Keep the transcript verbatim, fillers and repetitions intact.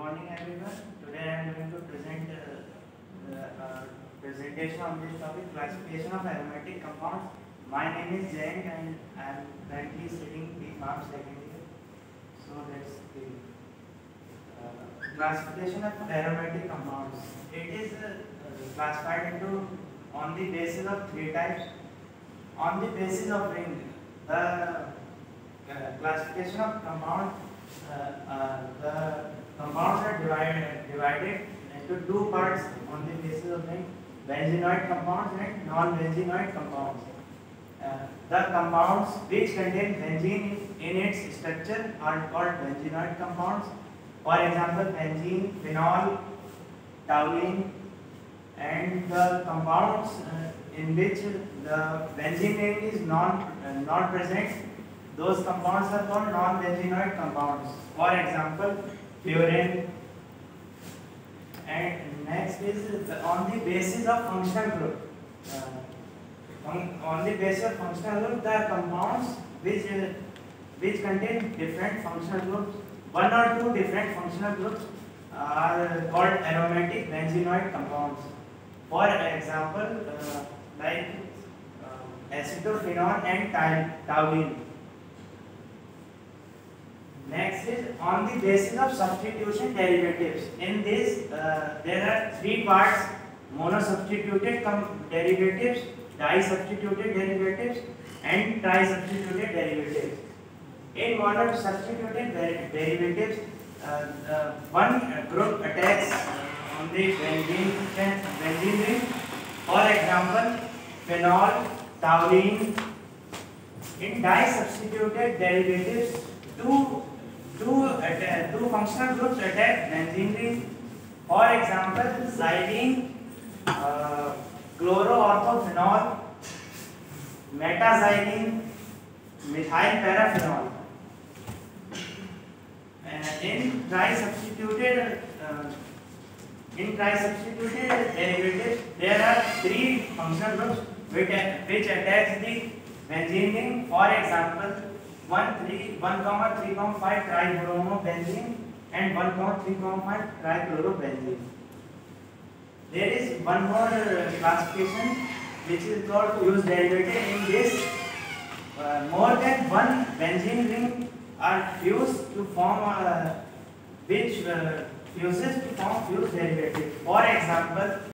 morning everyone. Today I am going to present uh, uh, uh, presentation on this topic, classification of aromatic compounds. My name is Jayank and I am currently studying B Pharm second year. So let's begin. Uh, classification of aromatic compounds. It is uh, uh, classified into on the basis of three types. On the basis of ring, the uh, classification of compound, uh, uh, the compounds are divided divided into two parts on the basis of ring: benzenoid compounds and non-benzenoid compounds. Uh, the compounds which contain benzene in its structure are called benzenoid compounds. For example, benzene, phenol, toluene, and the compounds uh, in which the benzene ring is non uh, not present, those compounds are called non-benzenoid compounds. For example, fluorine. And next is the, on the basis of functional group. Uh, on, on the basis of functional group, the compounds which uh, which contain different functional groups, one or two different functional groups, are called aromatic benzenoid compounds. For example, uh, like uh, acetophenone and toluene. Next is on the basis of substitution derivatives. In this, uh, there are three parts: monosubstituted derivatives, disubstituted derivatives, and trisubstituted derivatives. In monosubstituted der derivatives, uh, uh, one group attacks on the benzene, benzene ring. For example, phenol, toluene. In disubstituted derivatives, two Two, uh, two functional groups attack benzene ring. For example, xylene, uh, chloroorthophenol, metaxylene, methyl paraphenol. Uh, in trisubstituted uh, in trisubstituted derivatives, there are three functional groups which, which attach the benzene ring. For example, one comma three comma five trichlorobenzene and one comma three comma five trichlorobenzene. There is one more uh, classification which is called fused derivative. In this, uh, more than one benzene ring are fused to form uh, which uh, fuses to form fused derivative. For example,